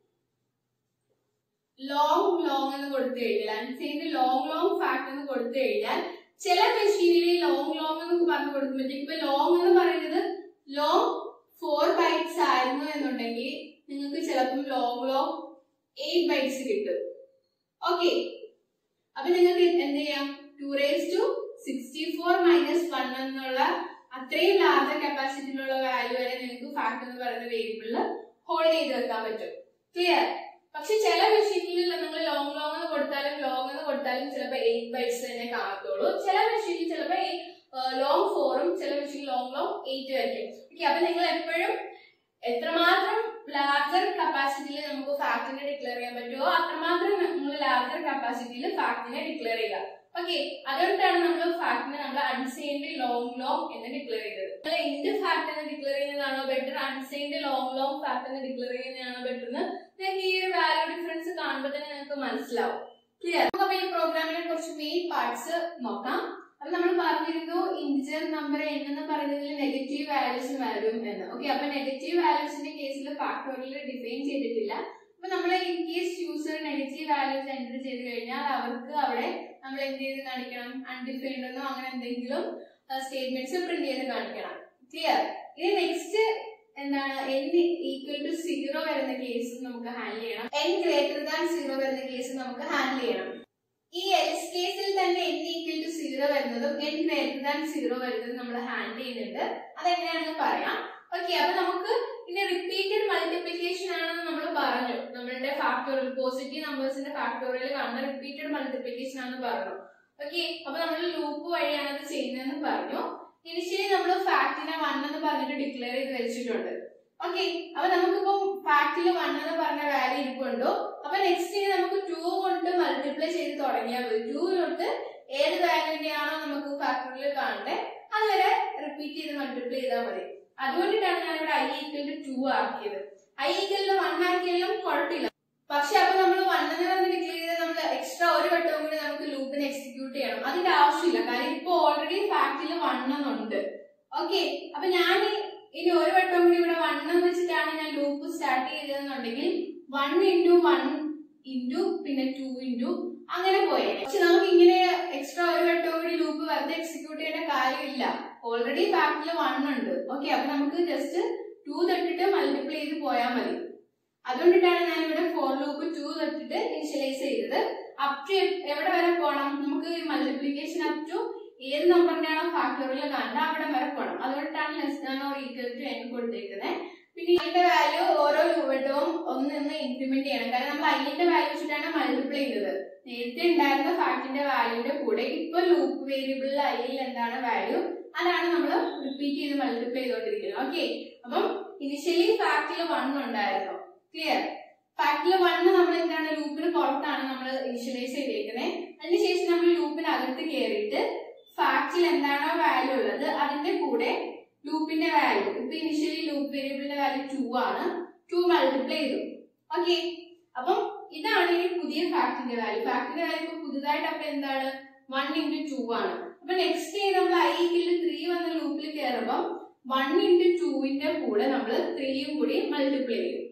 ലോങ് ലോങ് എന്ന് കൊടുത്തു കഴിഞ്ഞാൽ അൺസൈൻഡ് ലോങ് ലോങ് ഫാക്ട് എന്ന് കൊടുത്തു കഴിഞ്ഞാൽ ചില മെഷീനിൽ ലോങ് ലോങ് എന്ന് പറഞ്ഞു കൊടുക്കുമ്പോഴത്തേക്ക് ഇപ്പൊ ലോങ് എന്ന് പറയുന്നത് ലോങ് ഫോർ ബൈറ്റ്സ് ആയിരുന്നു എന്നുണ്ടെങ്കിൽ നിങ്ങൾക്ക് ചിലപ്പം ലോങ് ലോങ് എയ്റ്റ് ബൈറ്റ്സ് കിട്ടും. ഓക്കെ, അപ്പൊ നിങ്ങൾക്ക് എന്ത് ചെയ്യാം, two raise to sixty four minus one എന്നുള്ള അത്രയും ലാർജർ കപ്പാസിറ്റിയിലുള്ള വാല്യൂ വരെ നിങ്ങൾക്ക് ഫാക്ട് എന്ന് പറയുന്ന വേരിയബിളിൽ ഹോൾഡ് ചെയ്ത് വെക്കാൻ പറ്റും. ക്ലിയർ? പക്ഷെ ചില മെഷീനിൽ നിങ്ങൾ ലോങ് ലോങ് എന്ന് കൊടുത്താലും ലോങ് എന്ന് കൊടുത്താലും ചിലപ്പോൾ എയ്റ്റ് ബൈറ്റ്സ് തന്നെ കാണത്തുള്ളൂ. ചില മെഷീനിൽ ചിലപ്പോൾ ലോങ് ഫോറും ചില മെഷീൻ ലോങ് ലോങ് എയ്റ്റ് ആയിരിക്കും. ഓക്കെ, അപ്പൊ നിങ്ങൾ എപ്പോഴും എത്രമാത്രം ലാർജർ കപ്പാസിറ്റിയിൽ നമുക്ക് ഫാക്ടിനെ ഡിക്ലെയർ ചെയ്യാൻ പറ്റുമോ അത്രമാത്രം നിങ്ങൾ ലാർജർ കപ്പാസിറ്റിയിൽ ഫാക്ടിനെ ഡിക്ലെയർ ചെയ്യുക. ഓക്കെ, അതുകൊണ്ടാണ് നമ്മൾ ഫാക്ടിനെ നമ്മൾ അൺസൈൻഡ് ലോങ് ലോങ് എന്ന് ഡിക്ലെയർ ചെയ്തത്. നിങ്ങൾ എന്ത് ഫാക്ട് എന്ന് ഡിക്ലെയർ ചെയ്യുന്നതാണോ better, unsigned long long fact എന്ന് ഡിക്ലെയർ ചെയ്യുന്നതാണോ ബെറ്റർ എന്ന് നിങ്ങൾക്ക് ഈ ഒരു വാല്യൂ ഡിഫറൻസ് കാണുമ്പോൾ തന്നെ നിങ്ങൾക്ക് മനസ്സിലാവും. ക്ലിയർ? അപ്പൊ ഈ പ്രോഗ്രാമിനെ കുറച്ച് മെയിൻ പാർട്സ് നോക്കാം. അപ്പൊ നമ്മൾ പറഞ്ഞിരുന്നു ഇന്റിജർ നമ്പർ n എന്ന് പറയുന്നതിൽ നെഗറ്റീവ് വാല്യൂസ് വരും എന്ന്. ഓക്കെ, അപ്പൊ നെഗറ്റീവ് വാല്യൂസിന്റെ കേസിൽ ഫാക്ടോറിയൽ ഡിഫൈൻ ചെയ്തിട്ടില്ല. അപ്പൊ നമ്മൾ in case user negative values enter ചെയ്ത് കഴിഞ്ഞാൽ അവർക്ക് അവിടെ നമ്മൾ എന്ത് ചെയ്ത് കാണിക്കണം, അൺഡിഫൈൻഡ് എന്നോ അങ്ങനെ എന്തെങ്കിലും സ്റ്റേറ്റ്മെന്റ്സ് പ്രിന്റ് ചെയ്ത് കാണിക്കണം. ക്ലിയർ? ഇനി നെക്സ്റ്റ് എന്താണ്, n ഈക്വൽ ടു സീറോ വരുന്ന കേസ് നമുക്ക് ഹാൻഡിൽ ചെയ്യണം, n ഗ്രേറ്റർ ദാൻ സീറോ വരുന്ന കേസ് നമുക്ക് ഹാൻഡിൽ ചെയ്യണം. ഈ എൽസ് കേസിൽ തന്നെ n ഈക്വൽ ടു സീറോ വരുന്നതും n ഗ്രേറ്റർ ദാൻ സീറോ വരുന്നതും നമ്മൾ ഹാൻഡിൽ ചെയ്യുന്നുണ്ട്. അതെങ്ങനെയാണെന്ന് പറയാം. ഓക്കെ, അപ്പൊ നമുക്ക് ഇനി റിപ്പീറ്റഡ് മൾട്ടിപ്ലിക്കേഷൻ ആണെന്ന് നമ്മൾ പറഞ്ഞു. നമ്മളുടെ ഫാക്ടോറിയൽ പോസിറ്റീവ് നമ്പേഴ്സിന്റെ ഫാക്ടോറിയൽ കാണുന്ന റിപ്പീറ്റഡ് മൾട്ടിപ്ലിക്കേഷൻ ആണെന്ന് പറഞ്ഞു. ഓക്കെ, അപ്പൊ നമ്മൾ ലൂപ്പ് വഴിയാണ് അത് ചെയ്യുന്നതെന്ന് പറഞ്ഞു. ഇനിഷ്യലി നമ്മൾ ഫാക്ടിനെ വൺ എന്ന് പറഞ്ഞിട്ട് ഡിക്ലെയർ ചെയ്ത് വെച്ചിട്ടുണ്ട്. ഓക്കെ, അപ്പൊ നമുക്കിപ്പോ ഫാക്ടിൽ വൺ എന്ന് പറഞ്ഞ വാല്യൂ ഇരിപ്പുണ്ടോ. അപ്പൊ നെക്സ്റ്റ് നമുക്ക് ടു കൊണ്ട് മൾട്ടിപ്ലൈ ചെയ്ത് തുടങ്ങിയാൽ മതി. ടു തൊട്ട് ഏത് വാല്യൂവിന്റെയാണോ നമുക്ക് ഫാക്ടോറിയൽ കാണണ്ടേ അതുവരെ റിപ്പീറ്റ് ചെയ്ത് മൾട്ടിപ്ലൈ ചെയ്താൽ മതി. അതുകൊണ്ടിട്ടാണ് ഞാൻ ഇവിടെ ഐ ഈക്വൽ ടു ടു ആക്കിയത്. ഐ ഈക്വൽ ടു വൺ ആക്കിയാലും കുഴപ്പമില്ല. പക്ഷെ അപ്പൊ നമ്മൾ വൺ എന്ന് പറഞ്ഞ് ഡിക്ലെയർ ചെയ്ത് നമ്മൾ എക്സ്ട്രാ ഒരു വട്ടവും കൂടി നമുക്ക് ലൂപ്പിന് എക്സിക്യൂട്ട് ചെയ്യണം. അതിന്റെ ആവശ്യമില്ല, കാരണം ഇപ്പൊ ഓൾറെഡി ഫാക്ടിൽ വൺ എന്നുണ്ട്. ഓക്കെ, അപ്പൊ ഞാൻ ഇനി ഒരു വട്ടം കൂടി ഇവിടെ വൺ എന്ന് വെച്ചിട്ടാണ് ഞാൻ ലൂപ്പ് സ്റ്റാർട്ട് ചെയ്തതെന്നുണ്ടെങ്കിൽ വൺ ഇൻറ്റു വൺ ഇൻറ്റു പിന്നെ ടു ഇൻറ്റു അങ്ങനെ പോയേ. പക്ഷെ നമുക്ക് ഇങ്ങനെ എക്സ്ട്രാ ഒരു വട്ടം കൂടി ലൂപ്പ് വെറുതെ എക്സിക്യൂട്ട് ചെയ്യേണ്ട കാര്യമില്ല. ഓൾറെഡി ഫാക്ടിൽ വൺ ഉണ്ട്. ഓക്കെ, അപ്പൊ നമുക്ക് ജസ്റ്റ് ടു തൊട്ടിട്ട് മൾട്ടിപ്ലൈ ചെയ്ത് പോയാൽ മതി. അതുകൊണ്ടിട്ടാണ് ഞാൻ ഇവിടെ ഫോർ ലൂപ്പ് ടു തൊട്ടിട്ട് ഇനിഷ്യലൈസ് ചെയ്തത്. അപ് ടു എവിടെ വരെ പോകണം, നമുക്ക് മൾട്ടിപ്ലിക്കേഷൻ അപ് ടു ഏത് നമ്പറിന്റെയാണോ ഫാക്ടോറിയൽ കാണേണ്ടത് അവിടെ വരെ പോകണം. അതുകൊണ്ടിട്ടാണ് less than or equal to n കൊടുത്തേക്കുന്നത്. പിന്നെ ഇതിന്റെ വാല്യൂ ഓരോ വട്ടവും ഒന്നിന്ന് ഇൻക്രിമെന്റ് ചെയ്യണം, കാരണം നമ്മൾ ഐന്റെ വാല്യൂ വെച്ചിട്ടാണ് മൾട്ടിപ്ലൈ ചെയ്തത്. നേരത്തെ ഉണ്ടായിരുന്ന ഫാക്ടിന്റെ വാല്യൂന്റെ കൂടെ ഇപ്പൊ ലൂപ്പ് വേരിയബിളിൽ ഐയിൽ എന്താണ് വാല്യൂ അതാണ് നമ്മൾ റിപ്പീറ്റ് ചെയ്ത് മൾട്ടിപ്ലൈ ചെയ്തുകൊണ്ടിരിക്കുന്നത്. ഓക്കെ, അപ്പം ഇനിഷ്യലി ഫാക്ടിൽ വൺ ഉണ്ടായിരുന്നു. ക്ലിയർ? ഫാക്ടിൽ വണ്ണ് നമ്മൾ എന്താണ് ലൂപ്പിന് പുറത്താണ് നമ്മൾ ഇനിഷ്യലൈസ് ചെയ്തേക്കുന്നത്. അതിനുശേഷം നമ്മൾ ലൂപ്പിനകത്ത് കയറിയിട്ട് ഫാക്ടിൽ എന്താണോ വാല്യൂ ഉള്ളത് അതിന്റെ കൂടെ ലൂപ്പിന്റെ വാല്യൂ, ഇപ്പൊ ഇനിഷ്യലി ലൂപ്പ് വേരിയബിളിന്റെ വാല്യൂ ടു ആണ്, ടു മൾട്ടിപ്ലൈ ചെയ്തു. ഓക്കെ, അപ്പം ഇതാണ് ഈ പുതിയ ഫാക്ടിന്റെ വാല്യൂ. ഫാക്ടിന്റെ വാല്യൂ ഇപ്പൊ പുതുതായിട്ട് അപ്പൊ എന്താണ് വൺ ഇൻറ്റു ടു ആണ്. അപ്പൊ നെക്സ്റ്റ് നമ്മൾ ഐ ഈക്വൽ ത്രീ വന്ന ലൂപ്പിൽ കയറുമ്പോൾ വൺ ഇൻറ്റു ടുവിന്റെ കൂടെ നമ്മൾ ത്രീയും കൂടി മൾട്ടിപ്ലൈ ചെയ്യും.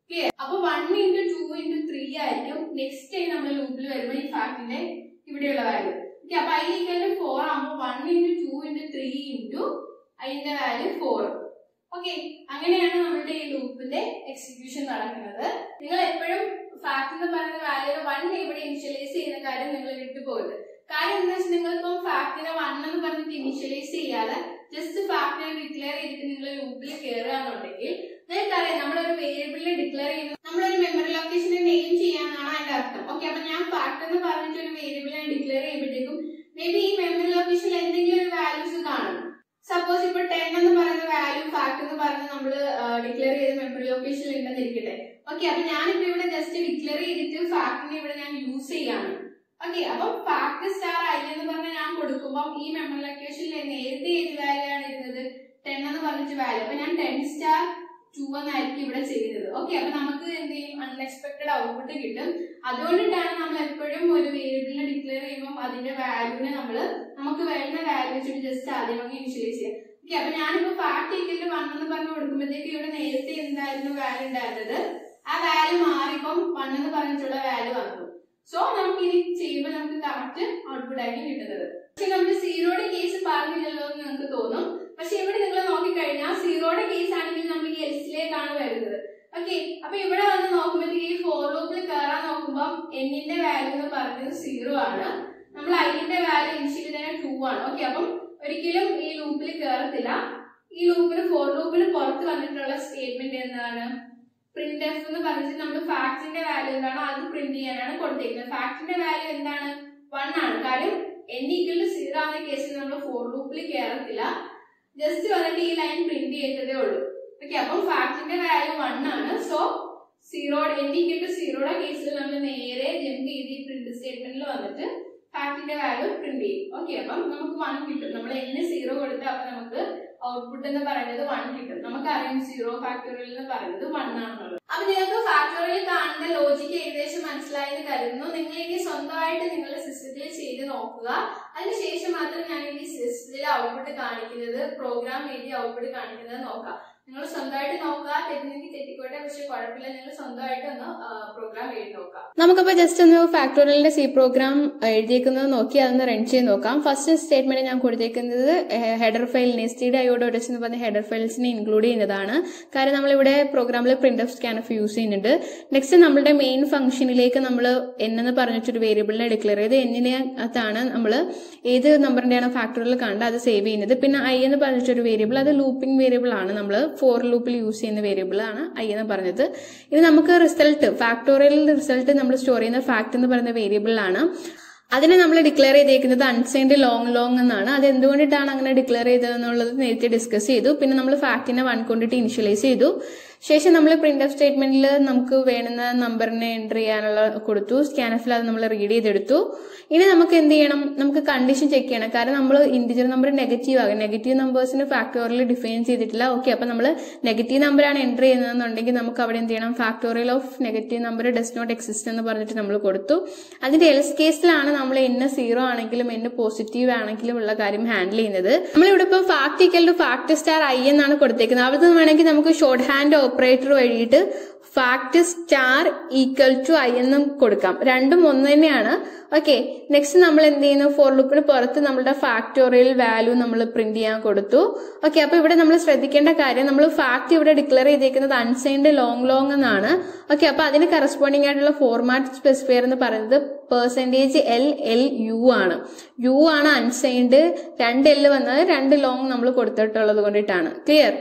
ക്ലിയർ? അപ്പൊ one into two into three ആയിരിക്കും നെക്സ്റ്റ് ടൈം നമ്മൾ ലൂപ്പിൽ വരുമ്പോൾ ഈ ഫാക്ടിന്റെ ഇവിടെയുള്ള വാല്യൂ. ഓക്കെ, അപ്പൊ ഐ ഈക്വൽ ടു ഫോർ ആകുമ്പോൾ one into two into three into അതിന്റെ വാല്യൂ ഫോർ. ഓക്കെ, അങ്ങനെയാണ് നമ്മുടെ ഈ ലൂപ്പിന്റെ എക്സിക്യൂഷൻ നടക്കുന്നത്. നിങ്ങൾ എപ്പോഴും ഫാക്ട് എന്ന് പറയുന്ന വാല്യൂ വൺ ഇവിടെ ഇനിഷ്യലൈസ് ചെയ്യുന്ന കാര്യം നിങ്ങൾ വിട്ടുപോകരുത്. കാര്യം എന്താ വെച്ചാൽ നിങ്ങളിപ്പം ഫാക്ടിനെ വൺ എന്ന് പറഞ്ഞിട്ട് ഇനിഷ്യലൈസ് ചെയ്യാതെ ജസ്റ്റ് ഫാക്ടിനെ ഡിക്ലെയർ ചെയ്തിട്ട് നിങ്ങൾ ലൂപ്പിൽ കയറുകയാണെന്നുണ്ടെങ്കിൽ നിങ്ങൾക്കറിയാം നമ്മളൊരു വേരിയബിളിനെ ഡിക്ലെയർ ചെയ്യുന്നത് നമ്മളൊരു മെമ്മറി ലൊക്കേഷനെ നെയിം ചെയ്യാനാണ് അതിന്റെ അർത്ഥം. ഓക്കെ, അപ്പൊ ഞാൻ ഫാക്ട് എന്ന് പറഞ്ഞിട്ട് ഒരു വേരിയബിളിനെ ഡിക്ലെയർ ചെയ്യുമ്പോഴത്തേക്കും മേ ബി ഈ മെമ്മറി ലൊക്കേഷനിൽ എന്തെങ്കിലും ഒരു വാല്യൂസ് കാണും. സപ്പോസ് ഇപ്പൊ ടെൻ എന്ന് പറയുന്ന വാല്യൂ ഫാക്ട് എന്ന് പറഞ്ഞ് നമ്മൾ ഡിക്ലെയർ ചെയ്ത മെമ്മറി ലൊക്കേഷനിൽ ഉണ്ടെന്നിരിക്കട്ടെ. ഓക്കെ, അപ്പൊ ഞാനിപ്പോ ഇവിടെ ജസ്റ്റ് ഡിക്ലെയർ ചെയ്തിട്ട് ഫാക്ടിനെ ഇവിടെ ഞാൻ യൂസ് ചെയ്യാണ്. ഓക്കെ, അപ്പൊ ഫാക്ട് സ്റ്റാർ ഐ എന്ന് പറഞ്ഞ ഞാൻ കൊടുക്കുമ്പോൾ ഈ മെമ്മറി ലൊക്കേഷനിൽ നേരത്തെ ഏത് വാല്യൂ ആണ് ഇരുന്നത്? ടെൻ എന്ന് പറഞ്ഞിട്ട് വാല്യൂ. അപ്പൊ ഞാൻ ടെൻ സ്റ്റാർ ടു എന്നായിരിക്കും ഇവിടെ ചെയ്യുന്നത്. ഓക്കെ, അപ്പൊ നമുക്ക് എന്ത് ചെയ്യും? അൺഎക്സ്പെക്ടഡ് ഔട്ട്പുട്ട് കിട്ടും. അതുകൊണ്ടിട്ടാണ് നമ്മൾ എപ്പോഴും ഒരു വേരിയബിളിനെ ഡിക്ലെയർ ചെയ്യുമ്പോൾ അതിന്റെ വാല്യൂനെ നമ്മൾ നമുക്ക് വേണ്ട വാല്യൂ വെച്ചിട്ട് ജസ്റ്റ് ആദ്യം നമുക്ക് ഇനിഷ്യലൈസ് ചെയ്യാം. ഓക്കെ, അപ്പൊ ഞാനിപ്പോ ഫാക്ട് ഈക്വൽ വൺ എന്ന് പറഞ്ഞ് കൊടുക്കുമ്പോഴത്തേക്ക് ഇവിടെ നേരത്തെ എന്തായിരുന്നു വാല്യൂ ഉണ്ടായിരുന്നത്? ആ വാല്യൂ മാറിപ്പം വൺ എന്ന് പറഞ്ഞിട്ടുള്ള വാല്യൂ വന്നു. സോ നമുക്ക് ഇനി ചെയ്യുമ്പോൾ നമുക്ക് കറക്റ്റ് ഔട്ട്പുട്ട് ആയിരിക്കും കിട്ടുന്നത്. പക്ഷെ നമ്മൾ സീറോയുടെ കേസ് പറഞ്ഞില്ലല്ലോ എന്ന് നിങ്ങൾക്ക് തോന്നും. പക്ഷെ ഇവിടെ നിങ്ങൾ നോക്കിക്കഴിഞ്ഞാൽ സീറോയുടെ കേസ് ആണെങ്കിൽ നമ്മൾ ഈ എൽസിലേക്കാണ് വരുന്നത്. ഓക്കെ, അപ്പൊ ഇവിടെ വന്ന് നോക്കുമ്പോഴത്തേക്ക് ഈ ഫോർ ലൂപ്പിൽ കയറാൻ നോക്കുമ്പോൾ എന്നിന്റെ വാല്യൂ എന്ന് പറയുന്നത് സീറോ ആണ്. നമ്മൾ ഐന്റെ വാല്യൂ ഇനിഷ്യലി തന്നെ ടു ആണ്. ഓക്കെ, അപ്പം ഒരിക്കലും ഈ ലൂപ്പിൽ കയറത്തില്ല. ഈ ലൂപ്പിൽ ഫോർ ലൂപ്പിൽ പുറത്ത് വന്നിട്ടുള്ള സ്റ്റേറ്റ്മെന്റ് എന്താണ്? പ്രിന്റ് എഫ് എന്ന് പറഞ്ഞിട്ട് നമ്മൾ ഫാക്ടിന്റെ വാല്യൂ എന്താണോ അത് പ്രിന്റ് ചെയ്യാനാണ് കൊടുത്തേക്കുന്നത്. ഫാക്ടിന്റെ വാല്യൂ എന്താണ്? വൺ ആണ്. കാര്യം എൻ ഈക്വൽ ടു സീറോ ആവുന്ന കേസിൽ നമ്മൾ ഫോർ ലൂപ്പിൽ കയറത്തില്ല. ജസ്റ്റ് വന്നിട്ട് ഈ ലൈൻ പ്രിന്റ് ചെയ്തതേ ഉള്ളൂ. ഓക്കെ, അപ്പം ഫാക്ടിന്റെ വാല്യൂ വൺ ആണ്. So zero N equal to സീറോയുടെ കേസിൽ നമ്മൾ നേരെ ജമ്പ് ചെയ്ത് ഈ പ്രിന്റ് സ്റ്റേറ്റ്മെന്റിൽ വന്നിട്ട് ഫാക്ടിന്റെ വാല്യൂ പ്രിന്റ് ചെയ്യും. ഓക്കെ, അപ്പം നമുക്ക് വൺ കിട്ടും. നമ്മൾ എന്നെ സീറോ കൊടുത്താൽ അപ്പൊ നമുക്ക് ഔട്ട്പുട്ട് എന്ന് പറയുന്നത് വൺ കിട്ടും. നമുക്കറിയാം സീറോ ഫാക്ടോറിയൽ എന്ന് പറയുന്നത് വൺ ആണെന്നുള്ളത്. അപ്പൊ നിങ്ങൾക്ക് ഫാക്ടോറിയൽ കാണുന്ന ലോജിക്ക് ഏകദേശം മനസ്സിലായെന്ന് കരുതുന്നു. നിങ്ങൾ ഇനി സ്വന്തമായിട്ട് നിങ്ങളുടെ സിസ്റ്റത്തിൽ ചെയ്ത് നോക്കുക. അതിനുശേഷം മാത്രം ഞാൻ ഈ സിസ്റ്റത്തിൽ ഔട്ട്പുട്ട് കാണിക്കുന്നത് പ്രോഗ്രാം എഴുതി ഔട്ട്പുട്ട് കാണിക്കുന്നത് നോക്കാം. നിങ്ങൾ സ്വന്തമായിട്ട് നോക്കുക. തെറ്റിനെങ്കിൽ തെറ്റിക്കോട്ടെ, പക്ഷെ കുഴപ്പമില്ല. നിങ്ങൾ സ്വന്തമായിട്ട് ഒന്ന് പ്രോഗ്രാം എഴുതി നോക്കാം. നമുക്കപ്പോ ജസ്റ്റ് ഒന്ന് ഫാക്ടോറിയലിന്റെ സി പ്രോഗ്രാം എഴുതിയേക്കുന്നത് നോക്കി അതൊന്ന് റൺ ചെയ്ത് നോക്കാം. ഫസ്റ്റ് സ്റ്റേറ്റ്മെന്റ് ഞാൻ കൊടുത്തേക്കുന്നത് ഹെഡർ ഫയൽ നെസ്റ്റഡ് ഐഒഡോട്സ് എന്ന് പറഞ്ഞ ഹെഡർ ഫയൽസിനെ ഇൻക്ലൂഡ് ചെയ്യുന്നതാണ്. കാരണം നമ്മളിവിടെ പ്രോഗ്രാമിൽ print of scan of use ചെയ്യുന്നുണ്ട്. നെക്സ്റ്റ് നമ്മുടെ മെയിൻ ഫംഗ്ഷനിലേക്ക് നമ്മൾ എൻ എന്ന് പറഞ്ഞിട്ടൊരു വേരിയബിളിനെ ഡിക്ലെയർ ചെയ്ത് എന്നിനകത്താണ് നമ്മൾ ഏത് നമ്പറിന്റെയാണ് ഫാക്ടോറിയൽ കണ്ട് അത് സേവ് ചെയ്യുന്നത്. പിന്നെ ഐ എന്ന് പറഞ്ഞിട്ടൊരു വേരിയബിൾ, അത് ലൂപ്പിംഗ് വേരിയബിൾ ആണ്. നമ്മൾ ഫോർ ലൂപ്പിൽ യൂസ് ചെയ്യുന്ന വേരിയബിൾ ആണ് ഐ എന്ന് പറഞ്ഞത്. ഇത് നമുക്ക് റിസൾട്ട് ഫാക്ടോറിയൽ റിസൾട്ട് നമ്മൾ സ്റ്റോർ ചെയ്യുന്ന ഫാക്ട് എന്ന് പറയുന്ന വേരിയബിളാണ്. അതിനെ നമ്മൾ ഡിക്ലെയർ ചെയ്തേക്കുന്നത് അൺസൈൻഡ് ലോങ് ലോങ് എന്നാണ്. അത് എന്തുകൊണ്ടിട്ടാണ് അങ്ങനെ ഡിക്ലെയർ ചെയ്തതെന്നുള്ളത് നേരത്തെ ഡിസ്കസ് ചെയ്തു. പിന്നെ നമ്മൾ ഫാക്ടിനെ വൺ കൊണ്ടിട്ട് ഇനിഷ്യലൈസ് ചെയ്തു. ശേഷം നമ്മൾ പ്രിന്റ് ഓഫ് സ്റ്റേറ്റ്മെന്റിൽ നമുക്ക് വേണ്ടുന്ന നമ്പറിനെ എൻ്റർ ചെയ്യാനുള്ള കൊടുത്തു. സ്കാൻഎഫിൽ അത് നമ്മൾ റീഡ് ചെയ്തെടുത്തു. ഇനി നമുക്ക് എന്ത് ചെയ്യണം? നമുക്ക് കണ്ടീഷൻ ചെക്ക് ചെയ്യണം. കാരണം നമ്മൾ ഇന്റിജർ നമ്പർ നെഗറ്റീവ് ആകും. നെഗറ്റീവ് നമ്പേഴ്സിന് ഫാക്ടോറിയൽ ഡിഫൈൻ ചെയ്തിട്ടില്ല. ഓക്കെ, അപ്പൊ നമ്മൾ നെഗറ്റീവ് നമ്പറാണ് എൻ്റർ ചെയ്യുന്നതെന്നുണ്ടെങ്കിൽ നമുക്ക് അവിടെ എന്ത് ചെയ്യണം? Factorial of negative number does not exist എന്ന് പറഞ്ഞിട്ട് നമ്മൾ കൊടുത്തു. അതിന്റെ എൽസ് കേസിലാണ് നമ്മൾ എന്നെ സീറോ ആണെങ്കിലും എന്നെ പോസിറ്റീവ് ആണെങ്കിലും ഉള്ള കാര്യം ഹാൻഡിൽ ചെയ്യുന്നത്. നമ്മളിവിടെ ഇപ്പോൾ fact equal to fact star I എന്നാണ് കൊടുത്തേക്കുന്നത്. അവിടെ നിന്ന് വേണമെങ്കിൽ നമുക്ക് ഷോർട്ട് ഹാൻഡ് ഓപ്പറേറ്റർ വഴിയിട്ട് fact star equal to I എന്നും കൊടുക്കാം. രണ്ടും ഒന്ന് തന്നെയാണ്. ഓക്കെ, നെക്സ്റ്റ് നമ്മൾ എന്ത് ചെയ്യുന്നു? ഫോർ ലൂപ്പിന് പുറത്ത് നമ്മുടെ ഫാക്ടോറിയൽ വാല്യൂ നമ്മൾ പ്രിന്റ് ചെയ്യാൻ കൊടുത്തു. ഓക്കെ, അപ്പൊ ഇവിടെ നമ്മൾ ശ്രദ്ധിക്കേണ്ട കാര്യം, നമ്മൾ ഫാക്ട് ഇവിടെ ഡിക്ലെയർ ചെയ്തേക്കുന്നത് അൺസൈൻഡ് ലോങ് ലോങ് എന്നാണ്. ഓക്കെ, അപ്പൊ അതിന് കറസ്പോണ്ടിങ് ആയിട്ടുള്ള ഫോർമാറ്റ് സ്പെസിഫയർ എന്ന് പറയുന്നത് പെർസെന്റേജ് എൽ എൽ യു ആണ്. യു ആണ് അൺസൈൻഡ്. രണ്ട് എൽ വന്നത് രണ്ട് ലോങ് നമ്മൾ കൊടുത്തിട്ടുള്ളത് കൊണ്ടിട്ടാണ്. ക്ലിയർ?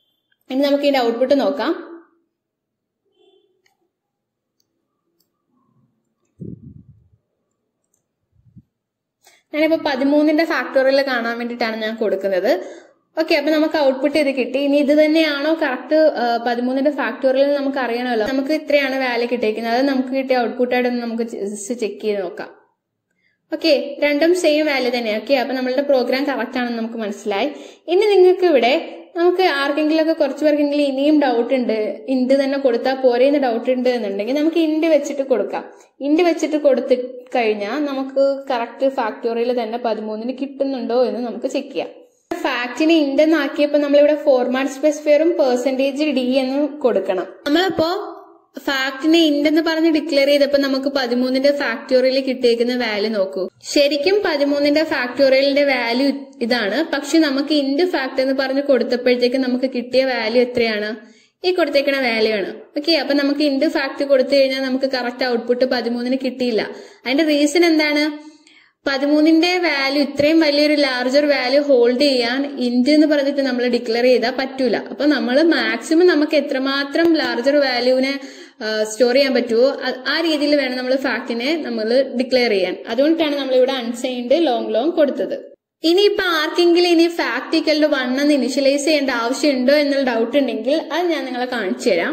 ഇനി നമുക്ക് ഇതിന്റെ ഔട്ട്പുട്ട് നോക്കാം. ഞാനിപ്പോ പതിമൂന്നിന്റെ ഫാക്ടോറിയൽ കാണാൻ വേണ്ടിയിട്ടാണ് ഞാൻ കൊടുക്കുന്നത്. ഓക്കെ, അപ്പൊ നമുക്ക് ഔട്ട്പുട്ട് ഇത് കിട്ടി. ഇനി ഇത് തന്നെയാണോ കറക്റ്റ് പതിമൂന്നിന്റെ ഫാക്ടോറിയൽ നമുക്ക് അറിയണമല്ലോ. നമുക്ക് ഇത്രയാണ് വാല്യൂ കിട്ടിയിരിക്കുന്നത്. അത് നമുക്ക് കിട്ടിയ ഔട്ട്പുട്ടായിട്ട് നമുക്ക് ജസ്റ്റ് ചെക്ക് ചെയ്ത് നോക്കാം. ഓക്കെ, രണ്ടും സെയിം വാല്യൂ തന്നെയാണ്. ഓക്കെ, അപ്പൊ നമ്മളുടെ പ്രോഗ്രാം കറക്റ്റ് ആണെന്ന് നമുക്ക് മനസ്സിലായി. ഇനി നിങ്ങൾക്ക് ഇവിടെ നമുക്ക് ആർക്കെങ്കിലും ഒക്കെ കുറച്ച് പേർക്കെങ്കിലും ഇനിയും ഡൗട്ട് ഉണ്ട്, ഇൻഡ് തന്നെ കൊടുത്താൽ പോരെന്ന് ഡൗട്ട് ഉണ്ട് എന്നുണ്ടെങ്കിൽ നമുക്ക് ഇൻഡ് വെച്ചിട്ട് കൊടുക്കാം. ഇൻഡ് വെച്ചിട്ട് കൊടുത്തു കഴിഞ്ഞാൽ നമുക്ക് കറക്റ്റ് ഫാക്ടോറിയൽ തന്നെ പതിമൂന്നിന് കിട്ടുന്നുണ്ടോ എന്ന് നമുക്ക് ചെക്ക് ചെയ്യാം. ഫാക്ടിനെ ഇൻഡ് എന്നാക്കിയപ്പോൾ നമ്മളിവിടെ ഫോർമാറ്റ് സ്പെസിഫയറും പെർസെന്റേജ് ഡി എന്നും കൊടുക്കണം. നമ്മളിപ്പോ ഫാക്ടിനെ ഇൻഡെന്ന് പറഞ്ഞ് ഡിക്ലെയർ ചെയ്തപ്പോ നമുക്ക് പതിമൂന്നിന്റെ ഫാക്ടോറിയൽ കിട്ടിയേക്കുന്ന വാല്യൂ നോക്കൂ. ശരിക്കും പതിമൂന്നിന്റെ ഫാക്ടോറിയലിന്റെ വാല്യൂ ഇതാണ്. പക്ഷെ നമുക്ക് ഇൻഡ് ഫാക്ട് എന്ന് പറഞ്ഞ് കൊടുത്തപ്പോഴത്തേക്ക് നമുക്ക് കിട്ടിയ വാല്യൂ എത്രയാണ്? ഈ കൊടുത്തേക്കണ വാല്യൂ ആണ്. ഓക്കെ, അപ്പൊ നമുക്ക് ഇൻഡ് ഫാക്ട് കൊടുത്തു കഴിഞ്ഞാൽ നമുക്ക് കറക്റ്റ് ഔട്ട്പുട്ട് പതിമൂന്നിന് കിട്ടിയില്ല. അതിന്റെ റീസൺ എന്താണ്? പതിമൂന്നിന്റെ വാല്യൂ ഇത്രയും വലിയൊരു ലാർജർ വാല്യൂ ഹോൾഡ് ചെയ്യാൻ ഇൻഡ് എന്ന് പറഞ്ഞിട്ട് നമ്മൾ ഡിക്ലെയർ ചെയ്താൽ പറ്റൂല. അപ്പൊ നമ്മൾ മാക്സിമം നമുക്ക് എത്രമാത്രം ലാർജർ വാല്യൂവിനെ സ്റ്റോർ ചെയ്യാൻ പറ്റുമോ ആ രീതിയിൽ വേണം നമ്മൾ ഫാക്ടിനെ നമ്മൾ ഡിക്ലെയർ ചെയ്യാൻ. അതുകൊണ്ടാണ് നമ്മൾ ഇവിടെ അൺസൈൻഡ് ലോങ് ലോങ് കൊടുത്തത്. ഇനിയിപ്പൊ ആർക്കെങ്കിലും ഇനി ഫാക്ട് ഈക്വൽ ടു വൺ എന്ന് ഇനിഷ്യലൈസ് ചെയ്യേണ്ട ആവശ്യമുണ്ടോ എന്നുള്ള ഡൗട്ട് ഉണ്ടെങ്കിൽ അത് ഞാൻ നിങ്ങളെ കാണിച്ചു തരാം.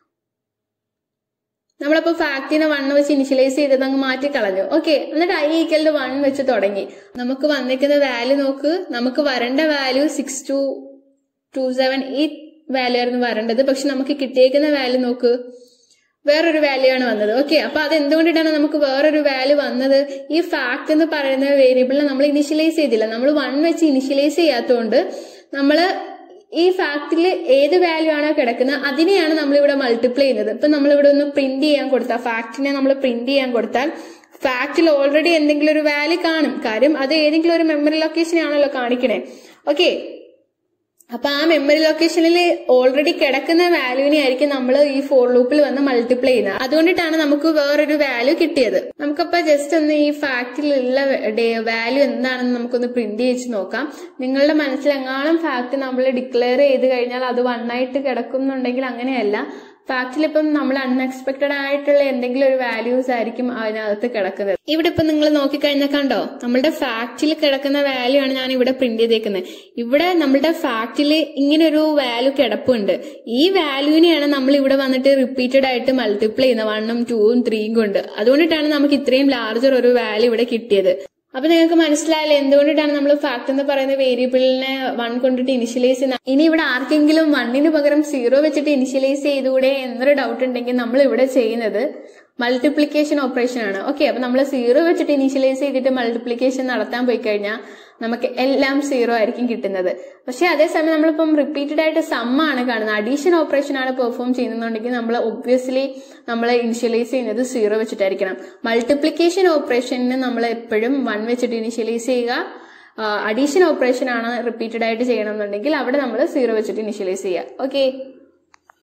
നമ്മളിപ്പോ ഫാക്ടിനെ വൺ വെച്ച് ഇനിഷ്യലൈസ് ചെയ്തത് അങ്ങ് മാറ്റി കളഞ്ഞു. ഓക്കെ, എന്നിട്ട് ഐ ഈക്വൽ ടു വൺ വെച്ച് തുടങ്ങി. നമുക്ക് വന്നിരിക്കുന്ന വാല്യൂ നോക്ക്. നമുക്ക് വരേണ്ട value six two two seven ഈ വാല്യൂ ആയിരുന്നു വരേണ്ടത്. പക്ഷെ നമുക്ക് കിട്ടിയേക്കുന്ന വാല്യൂ നോക്ക്, വേറൊരു വാല്യൂ ആണ് വന്നത്. ഓക്കെ, അപ്പൊ അത് എന്തുകൊണ്ടിട്ടാണ് നമുക്ക് വേറൊരു വാല്യൂ വന്നത്? ഈ ഫാക്ട് എന്ന് പറയുന്ന വേരിയബിളിനെ നമ്മൾ ഇനിഷ്യലൈസ് ചെയ്തില്ല. നമ്മൾ വൺ വെച്ച് ഇനിഷ്യലൈസ് ചെയ്യാത്തതുകൊണ്ട് നമ്മള് ഈ ഫാക്ടിൽ ഏത് വാല്യൂ ആണോ കിടക്കുന്നത് അതിനെയാണ് നമ്മളിവിടെ മൾട്ടിപ്ലൈ ചെയ്യുന്നത്. ഇപ്പൊ നമ്മളിവിടെ ഒന്ന് പ്രിന്റ് ചെയ്യാൻ കൊടുത്താൽ, ഫാക്ടിനെ നമ്മൾ പ്രിന്റ് ചെയ്യാൻ കൊടുത്താൽ ഫാക്ടിൽ ഓൾറെഡി എന്തെങ്കിലും ഒരു വാല്യൂ കാണും. കാര്യം അത് ഏതെങ്കിലും ഒരു മെമ്മറി ലൊക്കേഷനെ ആണല്ലോ കാണിക്കണേ. ഓക്കെ, അപ്പൊ ആ മെമ്മറി ലൊക്കേഷനിൽ ഓൾറെഡി കിടക്കുന്ന വാല്യൂവിനെ ആയിരിക്കും നമ്മൾ ഈ ഫോർ ലൂപ്പിൽ വന്ന് മൾട്ടിപ്ലൈ ചെയ്യുന്നത്. അതുകൊണ്ടിട്ടാണ് നമുക്ക് വേറൊരു വാല്യൂ കിട്ടിയത്. നമുക്കപ്പോ ജസ്റ്റ് ഒന്ന് ഈ ഫാക്ടിലുള്ള വാല്യൂ എന്താണെന്ന് നമുക്കൊന്ന് പ്രിന്റ് ചെയ്ത് നോക്കാം. നിങ്ങളുടെ മനസ്സിൽ എങ്ങാനും ഫാക്ട് നമ്മൾ ഡിക്ലെയർ ചെയ്ത് കഴിഞ്ഞാൽ അത് വൺ ആയിട്ട് കിടക്കുന്നുണ്ടെങ്കിൽ അങ്ങനെയല്ല. ഫാക്ടിൽ ഇപ്പം നമ്മൾ അൺഎക്സ്പെക്ടഡ് ആയിട്ടുള്ള എന്തെങ്കിലും ഒരു വാല്യൂസ് ആയിരിക്കും അതിനകത്ത് കിടക്കുന്നത്. ഇവിടെ ഇപ്പൊ നിങ്ങൾ നോക്കിക്കഴിഞ്ഞാൽ കണ്ടോ, നമ്മളുടെ ഫാക്ടിൽ കിടക്കുന്ന വാല്യൂ ആണ് ഞാൻ ഇവിടെ പ്രിന്റ് ചെയ്തേക്കുന്നത്. ഇവിടെ നമ്മളുടെ ഫാക്ടിൽ ഇങ്ങനെ ഒരു വാല്യൂ കിടപ്പുണ്ട്. ഈ വാല്യൂവിനെയാണ് നമ്മൾ ഇവിടെ വന്നിട്ട് റിപ്പീറ്റഡ് ആയിട്ട് മൾട്ടിപ്ലൈ ചെയ്യുന്നത് വണ്ണും ടൂവും ത്രീയും കൊണ്ട്. അതുകൊണ്ടിട്ടാണ് നമുക്ക് ഇത്രയും ലാർജർ ഒരു വാല്യൂ ഇവിടെ കിട്ടിയത്. അപ്പൊ നിങ്ങൾക്ക് മനസ്സിലായാലും എന്തുകൊണ്ടിട്ടാണ് നമ്മൾ ഫാക്ട് എന്ന് പറയുന്ന വേരിയബിളിനെ വൺ കൊണ്ടിട്ട് ഇനിഷ്യലൈസ് ചെയ്യുന്നത്. ഇനി ഇവിടെ ആർക്കെങ്കിലും വണ്ണിന് പകരം സീറോ വെച്ചിട്ട് ഇനിഷ്യലൈസ് ചെയ്തുകൂടെ എന്നൊരു ഡൗട്ട് ഉണ്ടെങ്കിൽ നമ്മൾ ഇവിടെ ചെയ്യുന്നത് മൾട്ടിപ്ലിക്കേഷൻ ഓപ്പറേഷൻ ആണ്. ഓക്കെ, അപ്പൊ നമ്മൾ സീറോ വെച്ചിട്ട് ഇനിഷ്യലൈസ് ചെയ്തിട്ട് മൾട്ടിപ്ലിക്കേഷൻ നടത്താൻ പോയി കഴിഞ്ഞാൽ നമുക്ക് എല്ലാം സീറോ ആയിരിക്കും കിട്ടുന്നത്. പക്ഷെ അതേസമയം നമ്മളിപ്പം റിപ്പീറ്റഡ് ആയിട്ട് സം ആണ് കാണുന്നത്, അഡീഷൻ ഓപ്പറേഷൻ ആണ് പെർഫോം ചെയ്യുന്നുണ്ടെങ്കിൽ നമ്മൾ ഒബ്വിയസ്ലി നമ്മൾ ഇനിഷ്യലൈസ് ചെയ്യുന്നത് സീറോ വെച്ചിട്ടായിരിക്കണം. മൾട്ടിപ്ലിക്കേഷൻ ഓപ്പറേഷന് നമ്മൾ എപ്പോഴും വൺ വെച്ചിട്ട് ഇനിഷ്യലൈസ് ചെയ്യുക. അഡീഷൻ ഓപ്പറേഷൻ ആണ് റിപ്പീറ്റഡ് ആയിട്ട് ചെയ്യണമെന്നുണ്ടെങ്കിൽ അവിടെ നമ്മൾ സീറോ വെച്ചിട്ട് ഇനിഷ്യലൈസ് ചെയ്യുക. ഓക്കെ.